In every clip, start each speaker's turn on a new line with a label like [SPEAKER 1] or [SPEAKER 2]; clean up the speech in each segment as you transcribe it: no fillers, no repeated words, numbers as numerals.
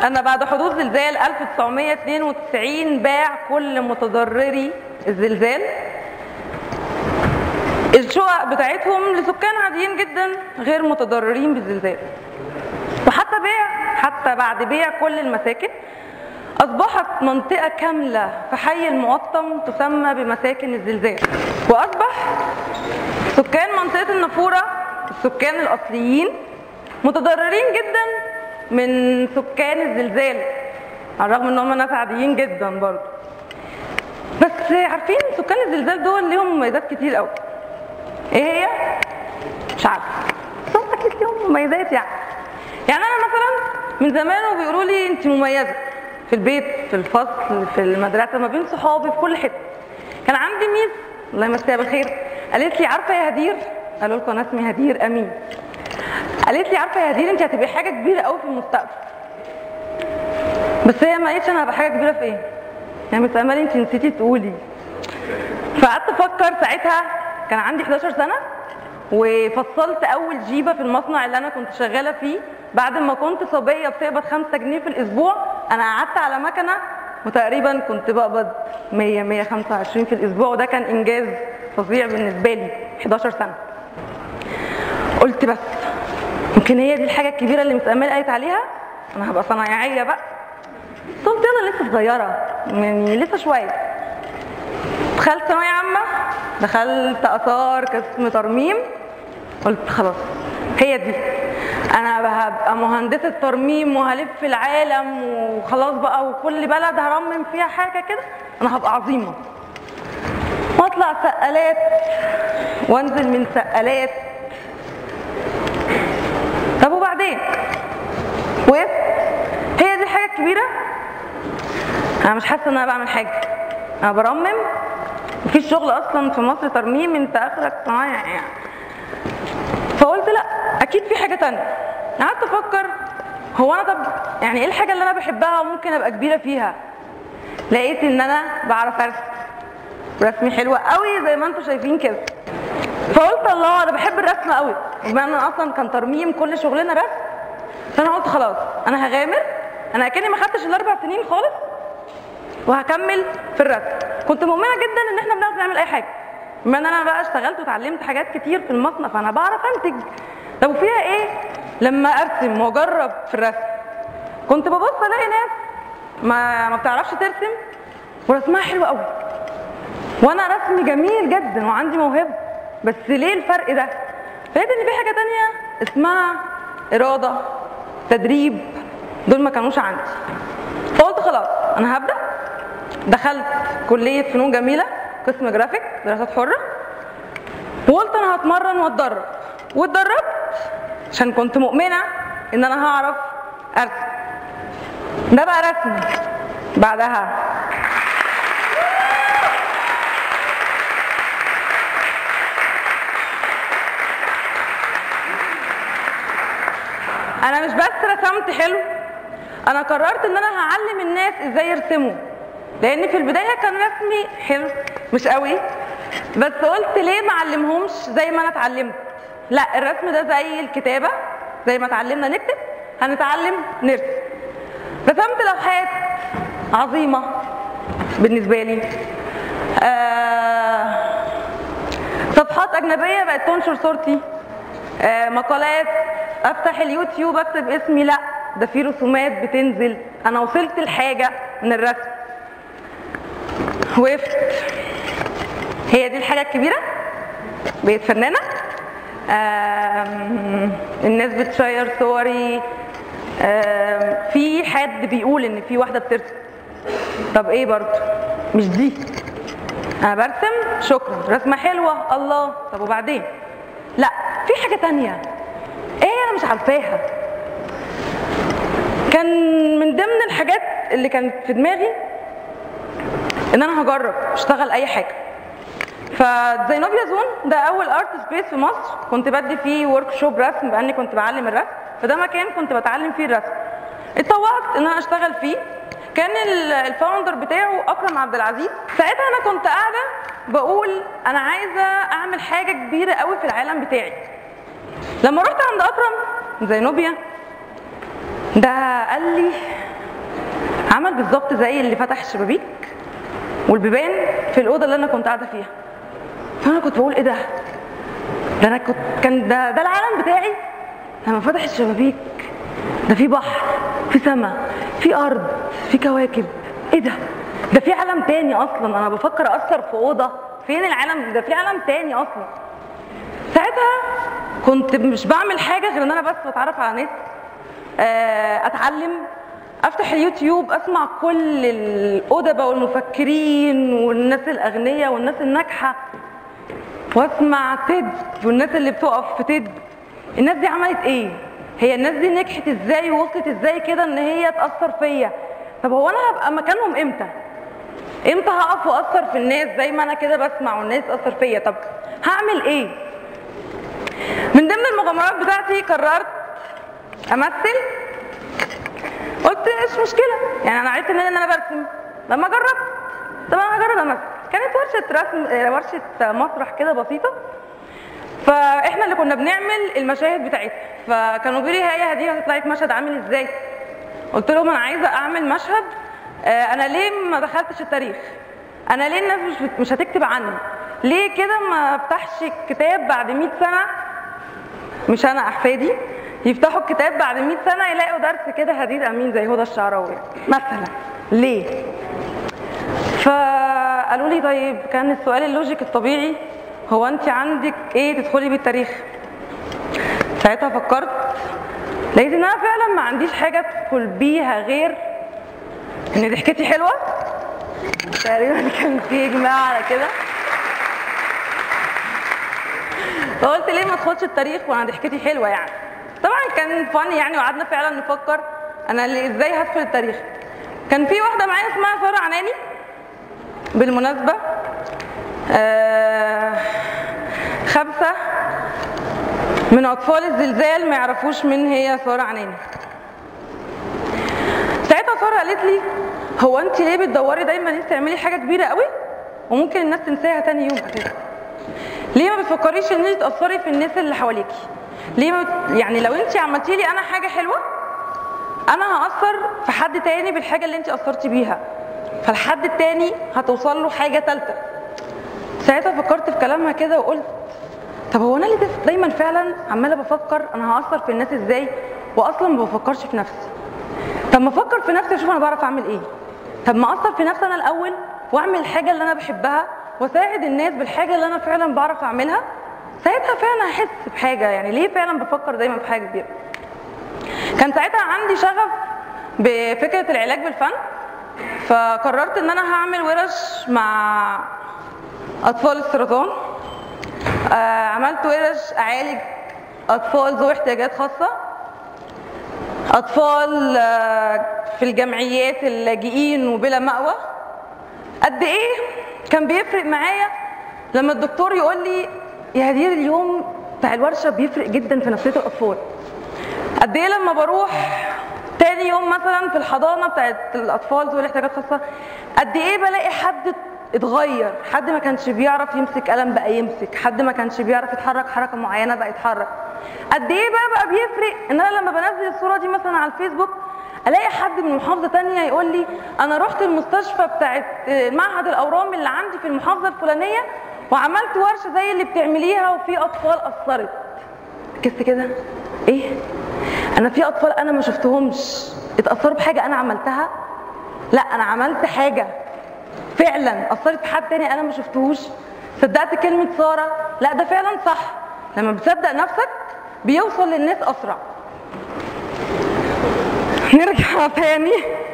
[SPEAKER 1] أنا بعد حدوث زلزال 1992 باع كل متضرري الزلزال الشقق بتاعتهم لسكان عاديين جدا غير متضررين بالزلزال. حتى بعد بيع كل المساكن أصبحت منطقة كاملة في حي المقطم تسمى بمساكن الزلزال، وأصبح سكان منطقة النافورة السكان الأصليين متضررين جدا من سكان الزلزال، على الرغم ان هم ناس عاديين جدا برضه. بس عارفين سكان الزلزال دول ليهم مميزات كتير قوي. ايه هي؟ مش عارفه، بس هم اكيد ليهم مميزات. يعني انا مثلا من زمان وبيقولوا لي انت مميزه في البيت، في الفصل، في المدرسه، ما بين صحابي، في كل حته. كان عندي ميس الله يمسيها بالخير قالت لي عارفه يا هدير، قالوا لكم انا اسمي هدير امين، قالت لي عارفه يا هدير انت هتبقي حاجه كبيره قوي في المستقبل. بس هي ما قالتش انا هبقى حاجه كبيره في ايه. يعني مس امال انت نسيتي تقولي. فقعدت افكر ساعتها، كان عندي 11 سنه وفصلت اول جيبه في المصنع اللي انا كنت شغاله فيه. بعد ما كنت صبيه بتقبض 5 جنيه في الاسبوع، انا قعدت على مكنه وتقريبا كنت بقبض 125 في الاسبوع، وده كان انجاز فظيع بالنسبه لي. 11 سنه. قلت بس يمكن هي دي الحاجه الكبيره اللي مس امال قالت عليها، انا هبقى صنايعيه بقى. قلت يلا لسه صغيره يعني لسه شويه. دخلت ثانويه عامه، دخلت اثار قسم ترميم. قلت خلاص هي دي، انا هبقى مهندسه ترميم وهلف في العالم وخلاص بقى، وكل بلد هرمم فيها حاجه كده انا هبقى عظيمه، واطلع سقالات وانزل من سقالات. طب وبعدين وقفت، هي دي الحاجه الكبيره. انا مش حاسه ان انا بعمل حاجه، انا برمم، مفيش شغل اصلا في مصر ترميم، انت اخرك صنايع يعني. فقلت لا اكيد في حاجه تانية. قعدت افكر هو انا طب يعني ايه الحاجه اللي انا بحبها وممكن ابقى كبيره فيها. لقيت ان انا بعرف ارسم، رسمي حلوه قوي زي ما انتم شايفين كده. فقلت الله انا بحب الرسم قوي، بما ان انا اصلا كان ترميم كل شغلنا رسم. فانا قلت خلاص انا هغامر، انا اكني ما خدتش ال4 سنين خالص وهكمل في الرسم. كنت مؤمنه جدا ان احنا بنعرف نعمل اي حاجه، بما ان انا بقى اشتغلت وتعلمت حاجات كتير في المصنع فانا بعرف انتج. طب وفيها ايه لما ارسم واجرب في الرسم؟ كنت ببص الاقي ناس ما بتعرفش ترسم ورسمها حلو قوي، وانا رسمي جميل جدا وعندي موهبه، بس ليه الفرق ده؟ لقيت ان في حاجه تانية اسمها اراده، تدريب، دول ما كانوش عندي. فقلت خلاص انا هبدا. دخلت كليه فنون جميله قسم جرافيك دراسات حره، وقلت انا هتمرن واتدرب، واتدربت عشان كنت مؤمنه ان انا هعرف ارسم. ده بقى رسمي. بعدها انا مش بس رسمت حلو، انا قررت ان انا هعلم الناس ازاي يرسموا، لان في البدايه كان رسمي حلو مش قوي، بس قلت ليه ما اعلمهمش زي ما انا اتعلمت. لا الرسم ده زي الكتابه، زي ما اتعلمنا نكتب هنتعلم نرسم. رسمت لوحات عظيمه بالنسبه لي، صفحات اجنبيه بقت تنشر صورتي، مقالات، افتح اليوتيوب اكتب اسمي، لا ده في رسومات بتنزل. انا وصلت لحاجه من الرسم. وقفت، هي دي الحاجه الكبيره، بقيت فنانه. الناس بتشير صوري، في حد بيقول ان في واحده بترسم. طب ايه برضه مش دي، انا برسم شكرا، رسمه حلوه الله، طب وبعدين؟ لا في حاجه تانية ايه انا مش عارفاها. كان من ضمن الحاجات اللي كانت في دماغي ان انا هجرب اشتغل اي حاجه. فزينوبيا زون ده اول ارت سبيس في مصر كنت بدي فيه ورك شوب رسم، باني كنت بعلم الرسم، فده مكان كنت بتعلم فيه الرسم. اتطوعت ان انا اشتغل فيه. كان الفاوندر بتاعه اكرم عبد العزيز. ساعتها انا كنت قاعده بقول انا عايزه اعمل حاجه كبيره قوي في العالم بتاعي. لما رحت عند اكرم زينوبيا ده قال لي عمل بالظبط زي اللي فتح الشبابيك والبيبان في الاوضه اللي انا كنت قاعده فيها. فانا كنت بقول ايه ده؟ ده انا كان ده العالم بتاعي لما فتح الشبابيك. ده في بحر، في سماء، في ارض، في كواكب. ايه ده؟ ده في عالم تاني اصلا. انا بفكر اثر في اوضه، فين العالم ده؟ في عالم تاني اصلا. ساعتها كنت مش بعمل حاجه غير ان انا بس بتعرف على ناس، اتعلم، افتح اليوتيوب، اسمع كل الادباء والمفكرين والناس الاغنياء والناس الناجحه، واسمع تيد والناس اللي بتقف في تيد. الناس دي عملت ايه؟ هي الناس دي نجحت ازاي ووصلت ازاي كده ان هي تاثر فيا؟ طب هو انا هبقى مكانهم امتى؟ امتى هقف واثر في الناس زي ما انا كده بسمع والناس تاثر فيا؟ طب هعمل ايه؟ من ضمن المغامرات بتاعتي قررت امثل. قلت مش مشكله، يعني انا عرفت منين ان انا برسم لما جربت. طب انا هجرب امثل. كانت ورشه رسم، ورشه مسرح كده بسيطه، فاحنا اللي كنا بنعمل المشاهد بتاعتها. فكانوا بيقولوا لي يا هدير هتطلعي في مشهد عامل ازاي؟ قلت لهم انا عايزه اعمل مشهد. انا ليه ما دخلتش التاريخ؟ انا ليه الناس مش هتكتب عني؟ ليه كده ما افتحش الكتاب بعد 100 سنه، مش انا احفادي يفتحوا الكتاب بعد 100 سنه يلاقوا درس كده هدير امين زي هدى الشعراوي مثلا؟ ليه؟ فقالوا لي طيب، كان السؤال اللوجيك الطبيعي هو انت عندك ايه تدخلي بالتاريخ؟ ساعتها فكرت، لقيت ان انا فعلا ما عنديش حاجه ادخل بيها غير ان ضحكتي حلوه. تقريبا كان في اجماع على كده. فقلت ليه ما ادخلش التاريخ وانا ضحكتي حلوه يعني؟ طبعا كان فاني يعني، وقعدنا فعلا نفكر انا ازاي هدخل التاريخ. كان في واحده معايا اسمها ساره عناني بالمناسبه، 5 من اطفال الزلزال ما يعرفوش مين هي ساره عناني. ساعتها ساره قالت لي هو انت ليه بتدوري دايما انت تعملي حاجه كبيره قوي وممكن الناس تنساها تاني يوم اساسا؟ ليه ما بتفكريش ان انت تاثري في الناس اللي حواليكي؟ ليه يعني لو انت عملتي لي انا حاجه حلوه، انا هاثر في حد تاني بالحاجه اللي انت اثرتي بيها، فالحد التاني هتوصل له حاجه ثالثه. ساعتها فكرت في كلامها كده وقلت طب هو انا اللي دايما فعلا عماله بفكر انا هاثر في الناس ازاي واصلا ما بفكرش في نفسي؟ طب ما افكر في نفسي اشوف انا بعرف اعمل ايه. طب ما اثر في نفسي انا الاول واعمل الحاجه اللي انا بحبها واساعد الناس بالحاجه اللي انا فعلا بعرف اعملها. ساعتها فعلا هحس بحاجه. يعني ليه فعلا بفكر دايما في حاجه كبيره؟ كان ساعتها عندي شغف بفكره العلاج بالفن، فقررت ان انا هعمل ورش مع اطفال السرطان. عملت ورش اعالج اطفال ذوي احتياجات خاصه، اطفال في الجمعيات اللاجئين وبلا مأوى. قد ايه كان بيفرق معايا لما الدكتور يقول لي يا هدير اليوم بتاع الورشه بيفرق جدا في نفسيه الاطفال. قد ايه لما بروح تاني يوم مثلا في الحضانه بتاعت الاطفال ذوي الاحتياجات الخاصه، قد ايه بلاقي حد اتغير، حد ما كانش بيعرف يمسك قلم بقى يمسك، حد ما كانش بيعرف يتحرك حركه معينه بقى يتحرك. قد ايه بقى بيفرق ان انا لما بنزل الصوره دي مثلا على الفيسبوك الاقي حد من محافظه ثانيه يقول لي انا رحت المستشفى بتاعت معهد الاورام اللي عندي في المحافظه الفلانيه وعملت ورشه زي اللي بتعمليها وفي اطفال اثرت. ركزت كده، ايه؟ انا في اطفال انا ما شفتهمش اتاثروا بحاجه انا عملتها؟ لا، انا عملت حاجه فعلا اثرت في حد تاني انا ما شفتهوش. صدقت كلمه ساره، لا ده فعلا صح. لما بتصدق نفسك بيوصل للناس اسرع. نرجع تاني.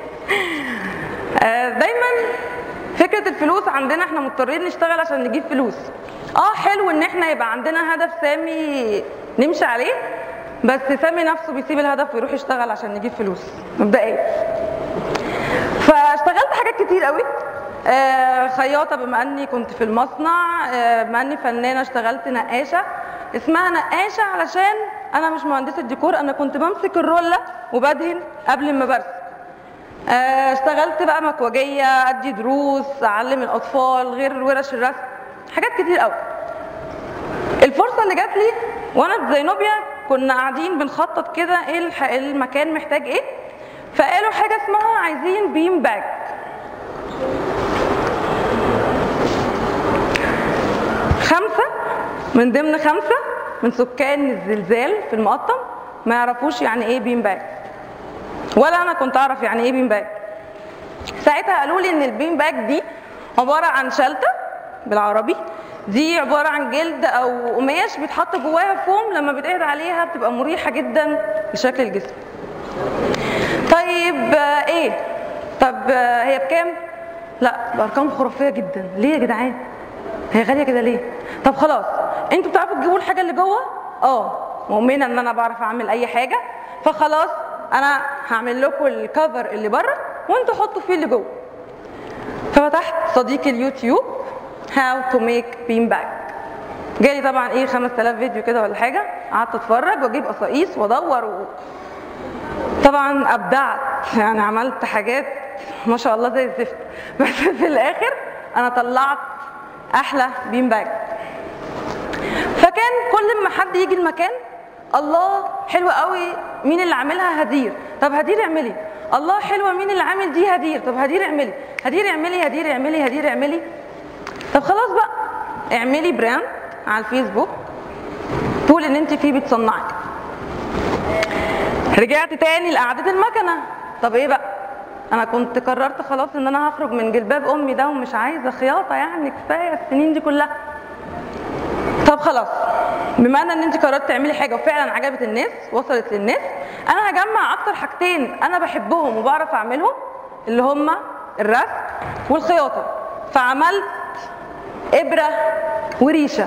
[SPEAKER 1] دايما فكره الفلوس عندنا احنا مضطرين نشتغل عشان نجيب فلوس. حلو ان احنا يبقى عندنا هدف سامي نمشي عليه، بس سامي نفسه بيسيب الهدف ويروح يشتغل عشان نجيب فلوس مبدئيا. فاشتغلت حاجات كتير قوي. خياطه بما اني كنت في المصنع، بما اني فنانه اشتغلت نقاشه. اسمها نقاشه علشان انا مش مهندسه ديكور، انا كنت بمسك الروله وبدهن قبل ما برسم. اشتغلت بقى مكواجيه، ادي دروس، اعلم الاطفال غير ورش الرسم، حاجات كتير قوي. الفرصه اللي جات لي وانا في زينوبيا كنا قاعدين بنخطط كده ايه المكان محتاج ايه، فقالوا حاجه اسمها عايزين بيم باج. خمسه من ضمن خمسه من سكان الزلزال في المقطم ما يعرفوش يعني ايه بيم باج، ولا انا كنت اعرف يعني ايه بيم باج. ساعتها قالوا لي ان البيم باج دي عباره عن شلته بالعربي، دي عباره عن جلد او قماش بيتحط جواها فوم، لما بيتقعد عليها بتبقى مريحه جدا لشكل الجسم. طيب ايه؟ طب هي بكام؟ لا بارقام خرافيه جدا. ليه يا جدعان؟ هي غاليه كده ليه؟ طب خلاص انتوا بتعرفوا تجيبوا الحاجه اللي جوه؟ مؤمنه ان انا بعرف اعمل اي حاجه، فخلاص انا هعمل لكم الكفر اللي بره وانتوا حطوا فيه اللي جوه. ففتحت صديقي اليوتيوب how to make bean bag، جالي طبعا ايه 5000 فيديو كده ولا حاجه، قعدت اتفرج واجيب قصاقيس وادور طبعا ابدعت، يعني عملت حاجات ما شاء الله زي الزفت، بس في الاخر انا طلعت احلى بيم باج. فكان كل ما حد يجي المكان الله حلوه قوي، مين اللي عاملها؟ هدير. طب هدير اعملي. الله حلوه، مين اللي عامل دي؟ هدير. طب هدير اعملي، هدير اعملي، هدير اعملي، هدير اعملي. طب خلاص بقى اعملي براند على الفيسبوك تقول ان انت فيه بتصنعي. رجعت تاني لقعدة المكنه. طب ايه بقى؟ انا كنت قررت خلاص ان انا هخرج من جلباب امي ده ومش عايزه خياطه، يعني كفايه السنين دي كلها. طب خلاص بما ان انت قررت تعملي حاجه وفعلا عجبت الناس وصلت للناس، انا هجمع اكتر حاجتين انا بحبهم وبعرف اعملهم، اللي هما الرسم والخياطه. فعملت ابره وريشه.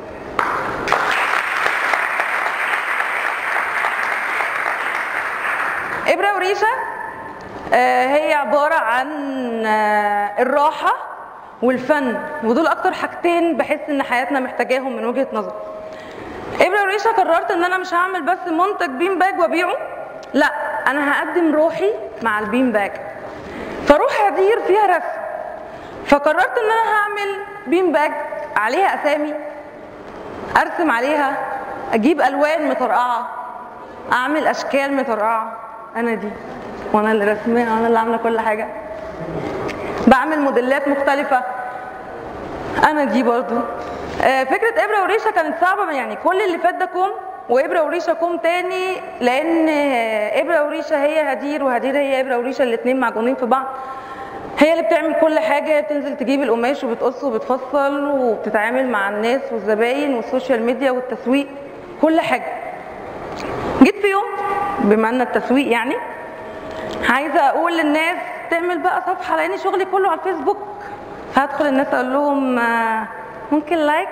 [SPEAKER 1] ابره وريشه هي عباره عن الراحه والفن، ودول اكتر حاجتين بحس ان حياتنا محتاجاهم من وجهه نظري. ابره وريشه قررت ان انا مش هعمل بس منتج بيم باج وابيعه، لا انا هقدم روحي مع البيم باج. فروح هدير فيها رسم، فقررت ان انا هعمل بيم باج عليها اسامي، ارسم عليها، اجيب الوان مطرقعه، اعمل اشكال مطرقعه. انا دي وانا اللي رسمها، انا اللي عامله كل حاجه. بعمل موديلات مختلفه، انا دي برضو. فكره ابره وريشه كانت صعبه، يعني كل اللي فات ده كوم وابره وريشه كوم تاني، لان ابره وريشه هي هدير وهدير هي ابره وريشه، الاثنين معجونين في بعض. هي اللي بتعمل كل حاجه، بتنزل تجيب القماش وبتقص وبتفصل وبتتعامل مع الناس والزباين والسوشيال ميديا والتسويق، كل حاجه. جيت في يوم بما ان التسويق يعني عايزه اقول للناس تعمل بقى صفحه، لان شغلي كله على الفيسبوك. فهدخل الناس اقول لهم ممكن لايك،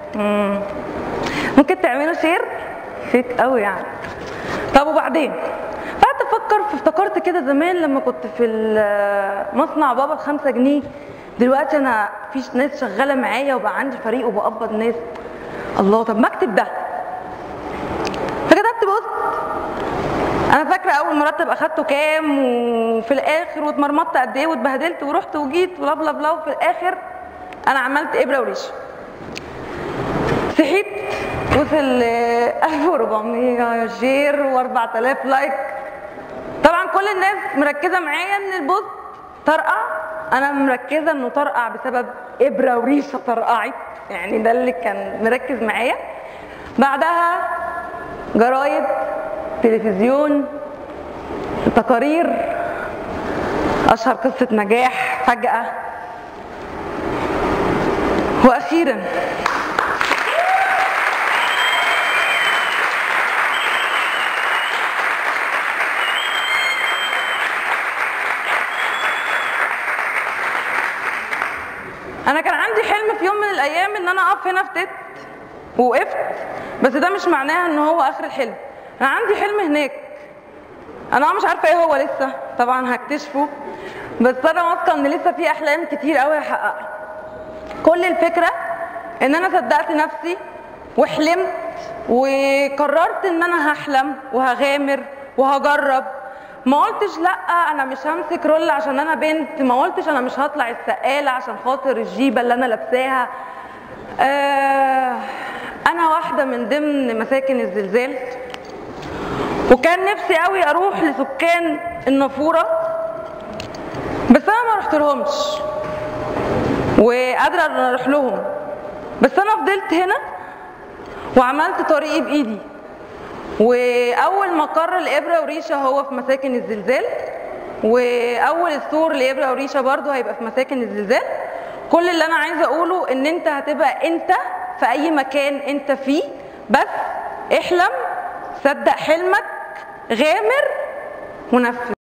[SPEAKER 1] ممكن تعملوا شير، فيك قوي يعني. طب وبعدين قعدت افكر، افتكرت كده زمان لما كنت في مصنع بابا ب5 جنيه، دلوقتي انا في ناس شغاله معايا وبقى عندي فريق وبقبض ناس. الله، طب ما اكتب ده. فكتبت بوست. انا فاكره اول مرتب اخدته كام، وفي الاخر واتمرمطت قد ايه واتبهدلت ورحت وجيت ولا بلا بلا، وفي الاخر انا عملت ابره وريشه. صحيت وصل 1400 شير و4000 لايك. طبعا كل الناس مركزه معايا ان البوست طرقع، انا مركزه انه طرقع بسبب ابره وريشه طرقعت، يعني ده اللي كان مركز معايا. بعدها جرايد، تلفزيون، تقارير، اشهر قصه نجاح فجاه، واخيرا انا كان عندي حلم في يوم من الايام ان انا اقف هنا في تيد، ووقفت، بس ده مش معناه ان هو اخر الحلم. انا عندي حلم هناك، انا مش عارفه ايه هو لسه، طبعا هكتشفه، بس انا واثقه ان لسه في احلام كتير قوي هحققها. كل الفكره ان انا صدقت نفسي وحلمت وقررت ان انا هحلم وهغامر وهجرب. ما قلتش لا انا مش همسك رول عشان انا بنت، ما قلتش انا مش هطلع السقاله عشان خاطر الجيبه اللي انا لابساها. انا واحده من ضمن مساكن الزلزال، وكان نفسي قوي اروح لسكان النافوره، بس انا ما رحت لهمش وقادره ان اروح لهم، بس انا فضلت هنا وعملت طريقي بايدي. واول مقر لإبرة وريشة هو في مساكن الزلزال، واول السور لإبرة وريشة برضو هيبقى في مساكن الزلزال. كل اللي انا عايزه اقوله ان انت هتبقى انت في اي مكان انت فيه، بس احلم، صدق حلمك، غامر ونفذ.